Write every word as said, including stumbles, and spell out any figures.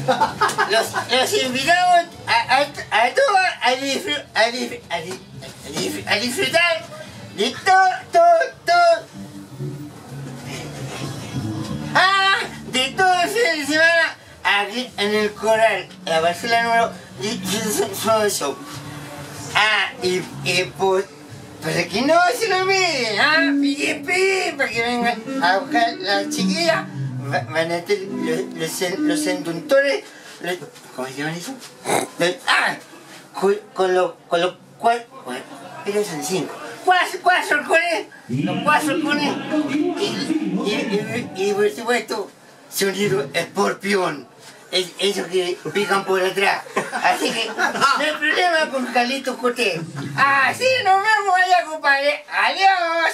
Los, los invitamos a, a, a todos a, disfr a, disfr a, disfr a, disfr a disfrutar de todo, todo, todo. Ah, de todo el fin de semana aquí en el Corral, en la parcela número dieciocho. Ah, y, y pues, para que no se lo olviden, ah, pide, pide, para que vengan a buscar las chiquillas. Van a tener los, los, los enduntores, los, ¿cómo se llaman eso? Los, ah, con, con los con los cuatro, pero son cinco, cuatro, cuatro halcones, los cuatro halcones, y, y, y, y por supuesto, sonido escorpión, es, esos que pican por atrás. Así que no hay problema con Carlitos Cortés. Así nos vemos allá, compadre. Adiós.